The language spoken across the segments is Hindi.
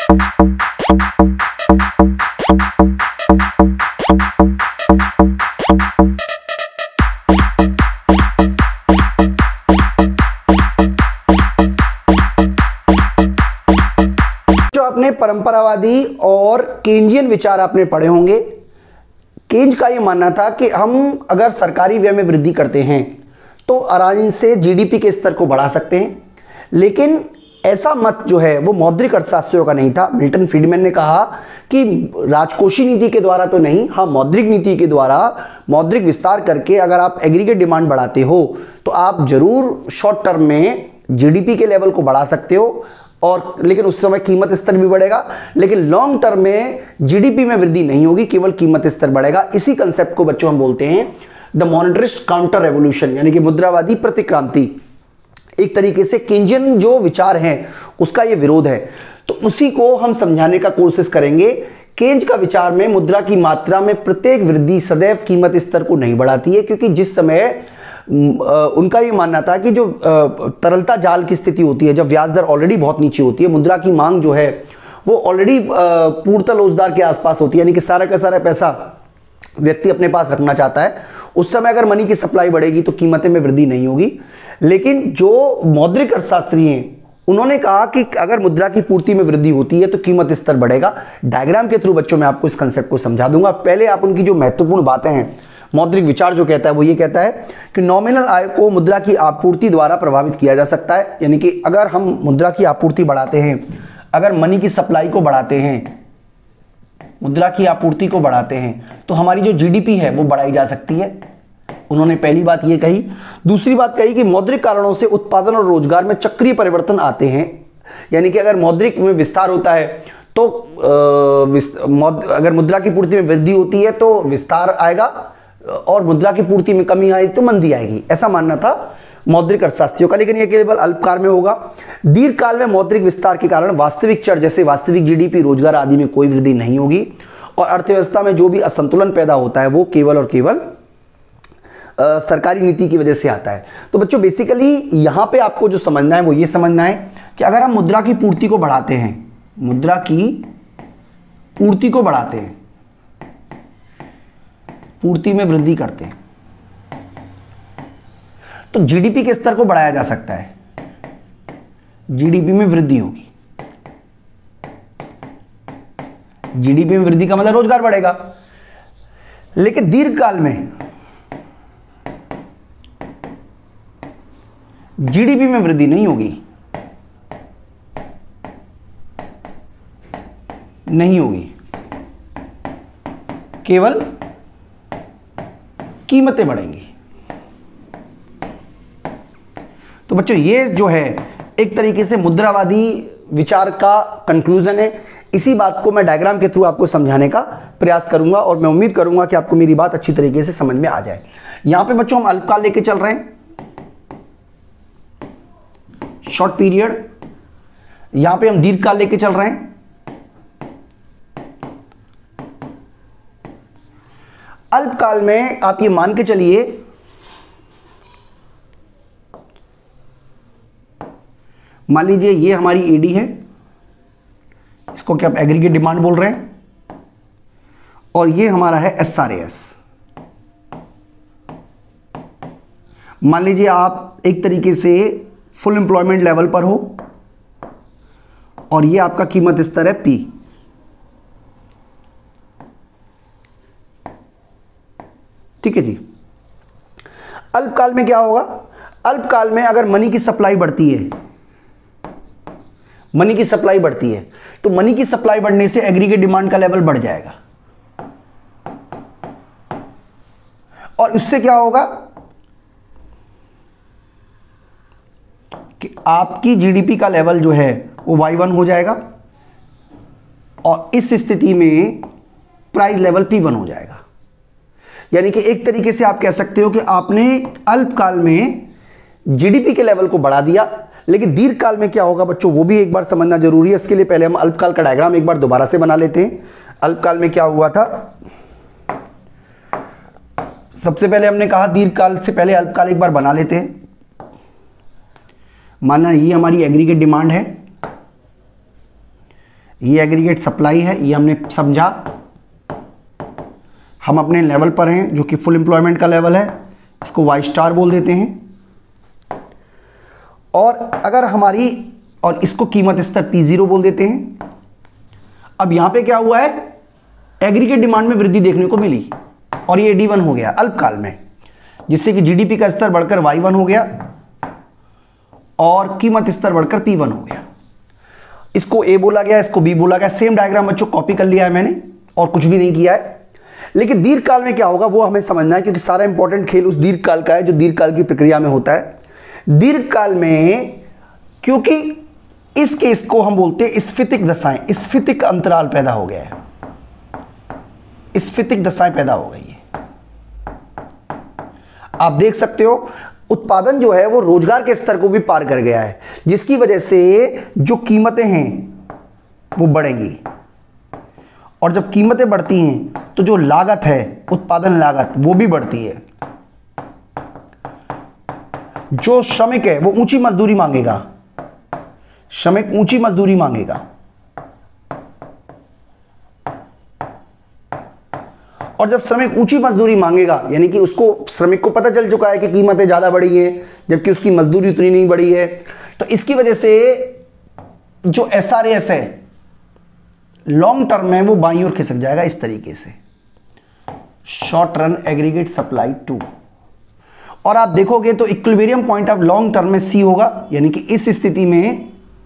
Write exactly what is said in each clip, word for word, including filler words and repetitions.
आपने परंपरावादी और केंजियन विचार आपने पढ़े होंगे। केंज का ये मानना था कि हम अगर सरकारी व्यय में वृद्धि करते हैं तो आराम से जीडीपी के स्तर को बढ़ा सकते हैं, लेकिन ऐसा मत जो है वो मौद्रिक अर्थशास्त्रियों का नहीं था। मिल्टन फ्रीडमैन ने कहा कि राजकोषीय नीति के द्वारा तो नहीं, हाँ मौद्रिक नीति के द्वारा मौद्रिक विस्तार करके अगर आप एग्रीगेट डिमांड बढ़ाते हो तो आप जरूर शॉर्ट टर्म में जीडीपी के लेवल को बढ़ा सकते हो, और लेकिन उस समय कीमत स्तर भी बढ़ेगा, लेकिन लॉन्ग टर्म में जीडीपी में वृद्धि नहीं होगी, केवल कीमत स्तर बढ़ेगा। इसी कंसेप्ट को बच्चों हम बोलते हैं द मॉनेटरिस्ट काउंटर रेवोल्यूशन, यानी कि मुद्रावादी प्रतिक्रांति। एक तरीके से केंजियन जो विचार हैं उसका ये विरोध है, तो उसी को हम समझाने का कोशिश करेंगे। केंज का विचार में मुद्रा की मात्रा में प्रत्येक वृद्धि सदैव कीमत स्तर को नहीं बढ़ाती है, क्योंकि जिस समय उनका ये मानना था कि जो तरलता जाल की स्थिति होती है, जब ब्याज दर ऑलरेडी बहुत नीचे होती है, मुद्रा की मांग जो है वो ऑलरेडी पूर्णतः रोजगार के आसपास होती है, यानी कि सारा का सारा पैसा व्यक्ति अपने पास रखना चाहता है, उस समय अगर मनी की सप्लाई बढ़ेगी तो कीमतें में वृद्धि नहीं होगी। लेकिन जो मौद्रिक अर्थशास्त्री हैं उन्होंने कहा कि अगर मुद्रा की पूर्ति में वृद्धि होती है तो कीमत स्तर बढ़ेगा। डायग्राम के थ्रू बच्चों मैं आपको इस कंसेप्ट को समझा दूंगा। पहले आप उनकी जो महत्वपूर्ण बातें हैं, मौद्रिक विचार जो कहता है वो ये कहता है कि नॉमिनल आय को मुद्रा की आपूर्ति द्वारा प्रभावित किया जा सकता है, यानी कि अगर हम मुद्रा की आपूर्ति बढ़ाते हैं, अगर मनी की सप्लाई को बढ़ाते हैं, मुद्रा की आपूर्ति को बढ़ाते हैं, तो हमारी जो जीडीपी है वो बढ़ाई जा सकती है। उन्होंने पहली बात ये कही। दूसरी बात कही कि मौद्रिक कारणों से उत्पादन और रोजगार में चक्रीय परिवर्तन आते हैं, यानी कि अगर मौद्रिक में विस्तार होता है तो अगर मुद्रा की पूर्ति में वृद्धि होती है तो विस्तार आएगा, और मुद्रा की पूर्ति में कमी आई तो मंदी आएगी, ऐसा मानना था मौद्रिक अर्थशास्त्रियों का। लेकिन यह केवल अल्पकाल में होगा। दीर्घकाल में मौद्रिक विस्तार के कारण वास्तविक चर जैसे वास्तविक जीडीपी, रोजगार आदि में कोई वृद्धि नहीं होगी, और अर्थव्यवस्था में जो भी असंतुलन पैदा होता है वो केवल और केवल आ, सरकारी नीति की वजह से आता है। तो बच्चों बेसिकली यहां पे आपको जो समझना है वो ये समझना है कि अगर हम मुद्रा की पूर्ति को बढ़ाते हैं, मुद्रा की पूर्ति को बढ़ाते हैं, पूर्ति में वृद्धि करते हैं, तो जीडीपी के स्तर को बढ़ाया जा सकता है, जीडीपी में वृद्धि होगी। जीडीपी में वृद्धि का मतलब रोजगार बढ़ेगा। लेकिन दीर्घकाल में जीडीपी में वृद्धि नहीं होगी, नहीं होगी, केवल कीमतें बढ़ेंगी। तो बच्चों ये जो है एक तरीके से मुद्रावादी विचार का कंक्लूजन है। इसी बात को मैं डायग्राम के थ्रू आपको समझाने का प्रयास करूंगा, और मैं उम्मीद करूंगा कि आपको मेरी बात अच्छी तरीके से समझ में आ जाए। यहां पे बच्चों हम अल्पकाल लेके चल रहे हैं, शॉर्ट पीरियड, यहां पे हम दीर्घकाल लेके चल रहे हैं। अल्पकाल में आप ये मान के चलिए मान लीजिए ये हमारी एडी है, इसको क्या आप एग्रीगेट डिमांड बोल रहे हैं, और ये हमारा है एसआरएएस। मान लीजिए आप एक तरीके से फुल एम्प्लॉयमेंट लेवल पर हो, और ये आपका कीमत स्तर है पी। ठीक है जी। अल्पकाल में क्या होगा? अल्पकाल में अगर मनी की सप्लाई बढ़ती है, मनी की सप्लाई बढ़ती है तो मनी की सप्लाई बढ़ने से एग्रीगेट डिमांड का लेवल बढ़ जाएगा, और इससे क्या होगा कि आपकी जीडीपी का लेवल जो है वो वाई वन हो जाएगा, और इस स्थिति में प्राइस लेवल पी वन हो जाएगा। यानी कि एक तरीके से आप कह सकते हो कि आपने अल्पकाल में जीडीपी के लेवल को बढ़ा दिया, लेकिन दीर्घकाल में क्या होगा बच्चों वो भी एक बार समझना जरूरी है। इसके लिए पहले हम अल्पकाल का डायग्राम एक बार दोबारा से बना लेते हैं। अल्पकाल में क्या हुआ था, सबसे पहले हमने कहा दीर्घकाल से पहले अल्पकाल एक बार बना लेते हैं। माना ये हमारी एग्रीगेट डिमांड है, ये एग्रीगेट सप्लाई है, ये हमने समझा। हम अपने लेवल पर हैं जो कि फुल एम्प्लॉयमेंट का लेवल है, इसको वाई स्टार बोल देते हैं। और अगर हमारी, और इसको कीमत स्तर पी जीरो बोल देते हैं। अब यहां पे क्या हुआ है, एग्रीगेट डिमांड में वृद्धि देखने को मिली और ये डी वन हो गया अल्पकाल में, जिससे कि जीडीपी का स्तर बढ़कर वाई वन हो गया और कीमत स्तर बढ़कर पी वन हो गया। इसको ए बोला गया, इसको बी बोला गया। सेम डायग्राम बच्चों कॉपी कर लिया है मैंने और कुछ भी नहीं किया है। लेकिन दीर्घकाल में क्या होगा वो हमें समझना है, क्योंकि सारा इंपॉर्टेंट खेल उस दीर्घकाल का है जो दीर्घकाल की प्रक्रिया में होता है। दीर्घकाल में क्योंकि इस केस को हम बोलते हैं स्फीतिक दशाएं, स्फीतिक अंतराल पैदा हो गया है, स्फीतिक दशाएं पैदा हो गई है। आप देख सकते हो उत्पादन जो है वो रोजगार के स्तर को भी पार कर गया है, जिसकी वजह से जो कीमतें हैं वो बढ़ेंगी। और जब कीमतें बढ़ती हैं तो जो लागत है, उत्पादन लागत, वो भी बढ़ती है। जो श्रमिक है वो ऊंची मजदूरी मांगेगा, श्रमिक ऊंची मजदूरी मांगेगा। और जब श्रमिक ऊंची मजदूरी मांगेगा, यानी कि उसको, श्रमिक को पता चल चुका है कि कीमतें ज़्यादा बढ़ी हैं जबकि उसकी मजदूरी उतनी नहीं बढ़ी है, तो इसकी वजह से जो एस आर एस है लॉन्ग टर्म में वो बाईं ओर खिसक जाएगा इस तरीके से, short run aggregate supply two. और आप देखोगे तो equilibrium point of long term में सी होगा, यानी कि इस स्थिति में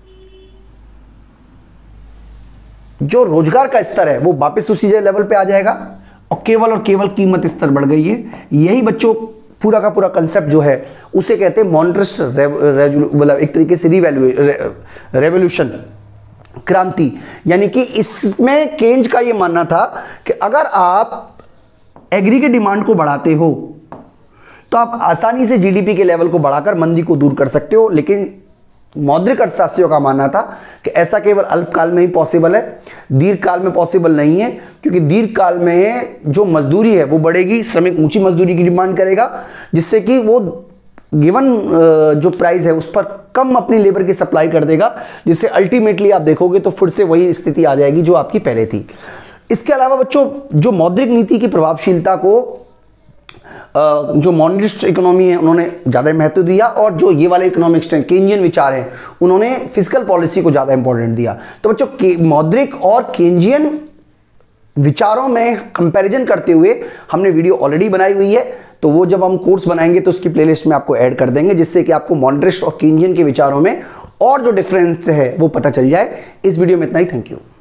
जो रोजगार का स्तर है वो वापस उसी लेवल पे आ जाएगा और केवल और केवल कीमत स्तर बढ़ गई है। यही बच्चों पूरा का पूरा कंसेप्ट जो है उसे कहते हैं मॉनेटरिस्ट मतलब एक तरीके से रेवोल्यूशन, क्रांति। यानी कि इसमें केन्ज का यह मानना था कि अगर आप एग्रीगेट डिमांड को बढ़ाते हो तो आप आसानी से जीडीपी के लेवल को बढ़ाकर मंदी को दूर कर सकते हो। लेकिन मौद्रिक अर्थशास्त्रियों का मानना था कि ऐसा केवल अल्पकाल में ही पॉसिबल है, दीर्घकाल में पॉसिबल नहीं है, क्योंकि दीर्घकाल में जो मजदूरी है वो बढ़ेगी, श्रमिक ऊंची मजदूरी की डिमांड करेगा, जिससे कि वो गिवन जो प्राइस है उस पर कम अपनी लेबर की सप्लाई कर देगा, जिससे अल्टीमेटली आप देखोगे तो फिर से वही स्थिति आ जाएगी जो आपकी पहले थी। इसके अलावा बच्चों जो मौद्रिक नीति की प्रभावशीलता को जो मॉनेटरिस्ट इकोनॉमी है उन्होंने ज़्यादा महत्व दिया, और जो ये वाले इकोनॉमिक्स हैं, केन्जियन विचार हैं, उन्होंने फिजिकल पॉलिसी को ज़्यादा इंपॉर्टेंट दिया। तो बच्चों मौद्रिक और केन्जियन विचारों में कंपैरिजन करते हुए हमने वीडियो ऑलरेडी बनाई हुई है, तो वो जब हम कोर्स बनाएंगे तो उसकी प्लेलिस्ट में आपको ऐड कर देंगे, जिससे कि आपको मॉनेटरिस्ट और केन्जियन के विचारों में और जो डिफरेंस है वो पता चल जाए। इस वीडियो में इतना ही, थैंक यू।